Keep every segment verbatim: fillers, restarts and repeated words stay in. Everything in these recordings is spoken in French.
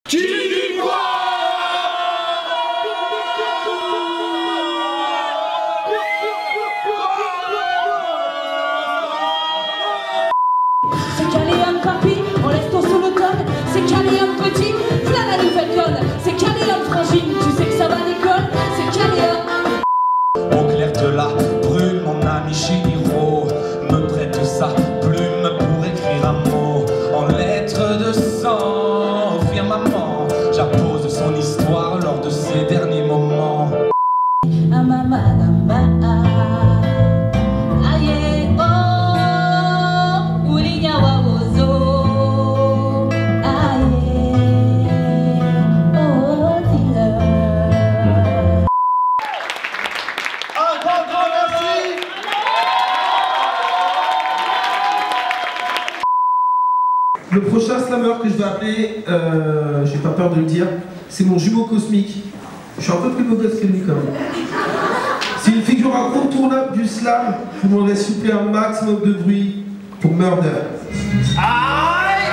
Qui y croit? C'est Caléon papy, on laisse ton sous l'automne. C'est Caléon petit, plein la nouvelle conne. C'est Caléon frangine, tu sais que ça va l'école. C'est Caléon. Au clair de la brume, mon ami Chihiro me prête sa plume pour écrire un mot en lettres de sang. Fière maman, j'appose son histoire lors de ses derniers moments. Ah maman, maman. Le prochain slammer que je vais appeler, euh, j'ai pas peur de le dire, c'est mon jumeau cosmique. Je suis un peu plus beau gosse que lui quand même. C'est une figure incontournable du slam. Je vous demanderai s'il vous plaît un maximum de bruit pour Murder. Aïe!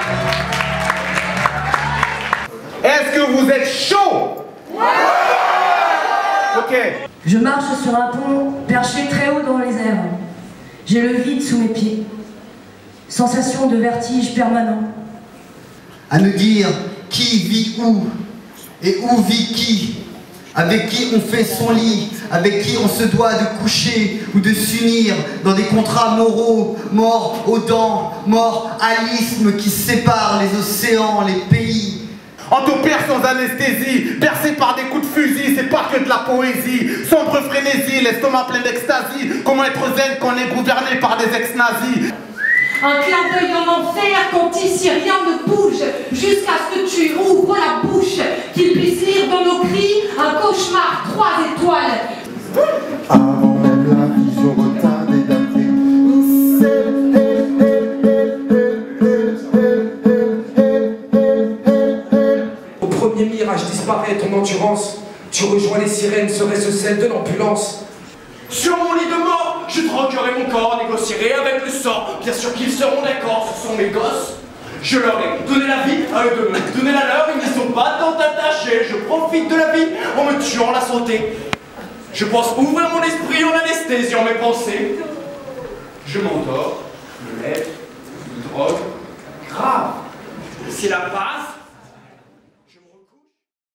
Est-ce que vous êtes chaud? Ouais! Ok. Je marche sur un pont perché très haut dans les airs. J'ai le vide sous mes pieds. Sensation de vertige permanent. À nous dire qui vit où et où vit qui, avec qui on fait son lit, avec qui on se doit de coucher ou de s'unir dans des contrats moraux, morts aux dents, morts à l'isthme qui sépare les océans, les pays. Entopère sans anesthésie, percé par des coups de fusil, c'est pas que de la poésie. Sombre frénésie, l'estomac plein d'extasie. Comment être zen quand on est gouverné par des ex-nazis? Un clin d'œil en enfer quand ici rien ne bouge, jusqu'à ce que tu ouvres la bouche, qu'il puisse lire dans nos cris un cauchemar trois étoiles. Avant même la vision retardée d'Afrique. Au premier mirage disparaît ton endurance, tu rejoins les sirènes, serait-ce celle de l'ambulance? Sur mon lit de mort, je troquerai mon corps, négocierai avec le sort. Bien sûr qu'ils seront d'accord, ce sont mes gosses. Je leur ai donné la vie, à eux de me donner la leur, ils n'y sont pas tant attachés. Je profite de la vie en me tuant la santé. Je pense ouvrir mon esprit en anesthésiant mes pensées. Je m'endors, me lève, me drogue, grave. C'est la passe.